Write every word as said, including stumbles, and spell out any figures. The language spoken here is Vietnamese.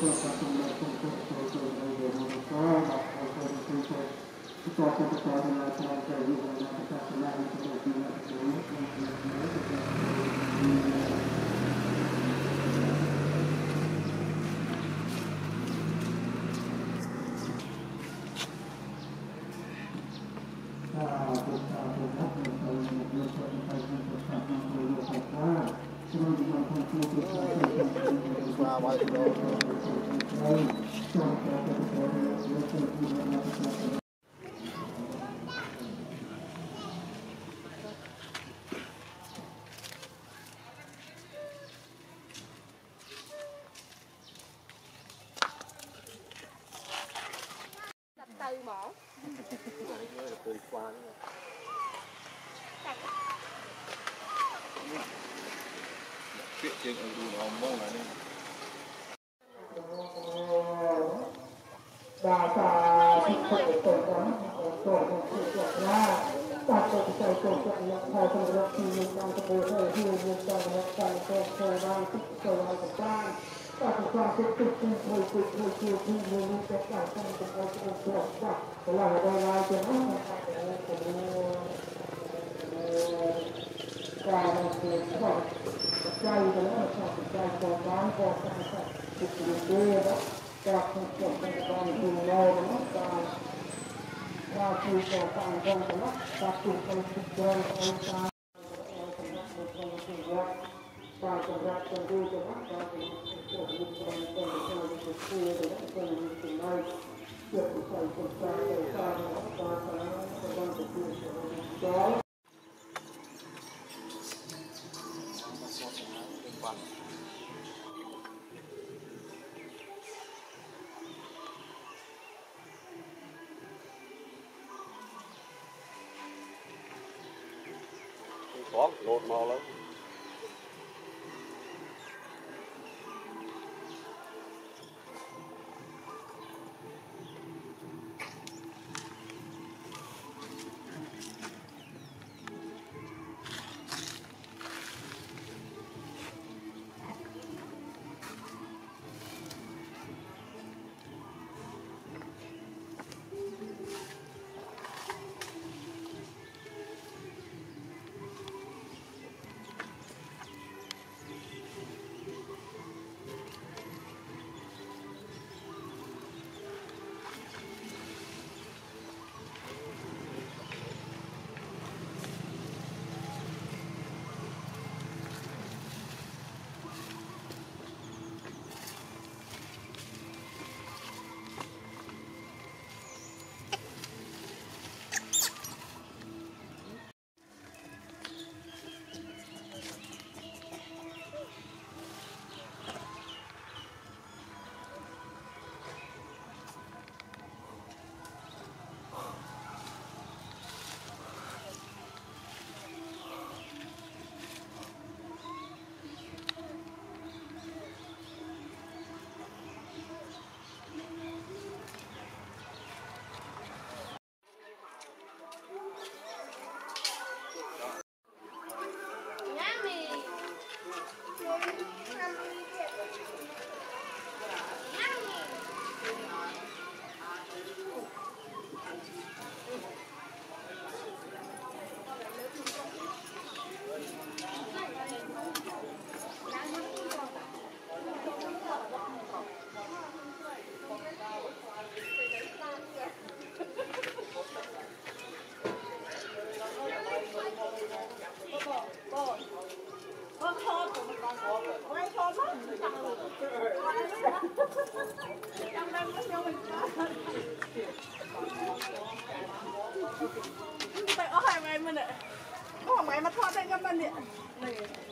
từ bỏ chuyện trên ở dù nó mong là đi đà ta thích sự tội lắm tội một sự tội ra ta tội tội tội tội nhập thai trong đất thì mình đang có bố thầy hiu mình đang nhập thai trong thời đang thích tội lại của ta ta phải qua tiếp tục trên thời cuộc thời cuộc thì mình sẽ phải trong cái cái cái cái cái cái là ở đây là cái nó là cái cái cái cái trai đó là trai của bán của cái cái cái đó các con con con cùng nhau đó ta ta cùng con con con đó ta cùng con con con ta ta cùng ra cùng đi đó ta cùng con con con con con cùng đó con cùng nhau tiếp tục phải cùng ta ta ta ta con cùng đó có lột màu lắm Tại ở hai ngày mình ạ, có hai ngày mà thoát ra ngâm lên điện này.